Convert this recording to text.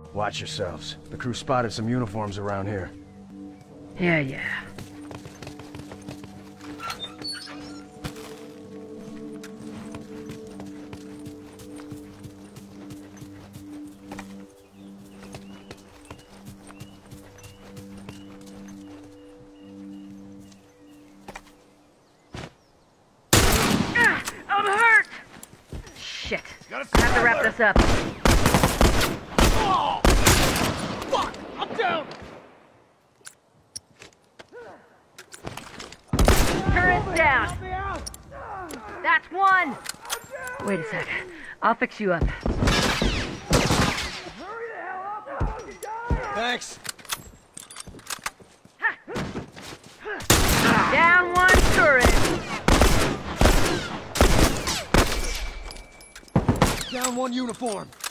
Watch yourselves. The crew spotted some uniforms around here. Yeah. I'm hurt! Shit. I have to wrap this up. Oh! Fuck! I'm down! Turret's down. That's one. Wait a sec. I'll fix you up. Thanks. Down one turret. Down one uniform.